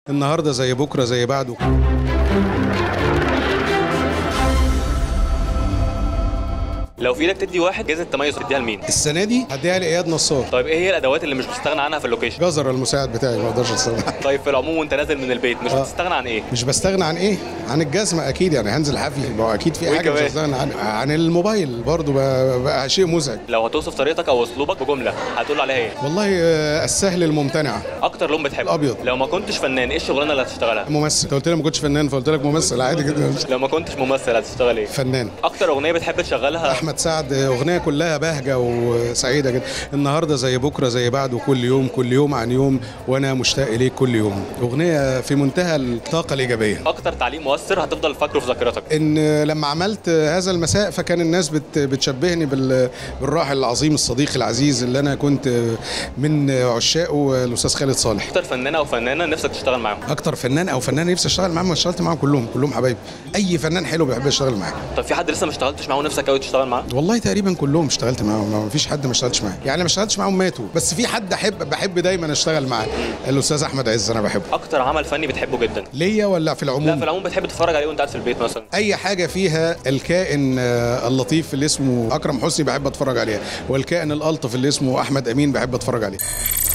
النهارده زي بكره زي بعده. لو في ايدك تدي واحد جائزه تميز تديها لمين؟ السنه دي هديها لاياد نصار. طيب ايه هي الادوات اللي مش بتستغنى عنها في اللوكيشن؟ جزر المساعد بتاعي ما اقدرش استغنى. طيب في العموم وانت نازل من البيت مش بتستغنى عن ايه؟ مش بستغنى عن ايه؟ عن الجزمه اكيد، يعني هنزل حافي، ما هو اكيد في حاجه مش هستغنى عنها. عن الموبايل برضو بقى شيء مزعج. لو هتوصف طريقتك او اسلوبك بجمله هتقول عليها ايه؟ والله السهل الممتنع. اكتر لون بتحبه؟ الابيض. لو ما كنتش فنان ايه الشغلانه اللي هتشتغلها؟ ممثل. انت قلت لي ما كنتش فنان فقلت لك ممثل عادي جدا. لو ما كنتش ممثل هتشتغل ايه؟ فنان. اكتر اغنيه بتحب تشغلها؟ احمد سعد، اغنيه كلها بهجه وسعيده جدا. النهارده زي بكره زي بعده، كل يوم عن يوم وانا مشتاق اليك كل يوم. اغنيه في منتهى الطاقه الايجابيه. اكتر تعليق مؤثر هتفضل فاكره في ذاكرتك؟ ان لما عملت هذا المساء فكان الناس بتشبهني بالراحل العظيم الصديق العزيز اللي انا كنت من عشاقه، الاستاذ خالد صالح. اكتر فنانه او فنانه نفسك تشتغل معاهم؟ اكتر فنان او فنانه نفسي اشتغل معاهم اشتغلت معاهم كلهم حبايبي. اي فنان حلو بيحب يشتغل معاه. طب في حد لسه ما اشتغلتش معاه نفسك قوي تشتغل معاه؟ والله تقريبا كلهم اشتغلت معاهم، ما فيش حد ما اشتغلتش معاه، يعني ما اشتغلتش معاهم ماتوا، بس في حد بحب دايما اشتغل معاه، الاستاذ احمد عز انا بحبه. اكتر عمل فني بتحبه جدا؟ ليا ولا في العموم؟ لا في العموم، بتحب تتفرج عليه وانت قاعد في البيت مثلا؟ اي حاجه فيها الكائن اللطيف اللي اسمه اكرم حسني بحب اتفرج عليها، والكائن الالطف اللي اسمه احمد امين بحب اتفرج عليه.